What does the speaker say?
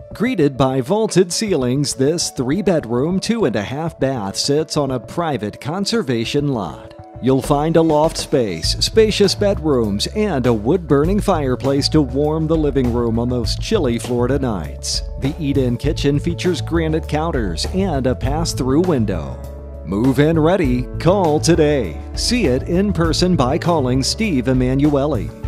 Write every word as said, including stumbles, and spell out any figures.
Greeted by vaulted ceilings, this three-bedroom, two-and-a-half bath sits on a private conservation lot. You'll find a loft space, spacious bedrooms, and a wood-burning fireplace to warm the living room on those chilly Florida nights. The eat-in kitchen features granite counters and a pass-through window. Move-in ready? Call today. See it in person by calling Steve Emanuelli.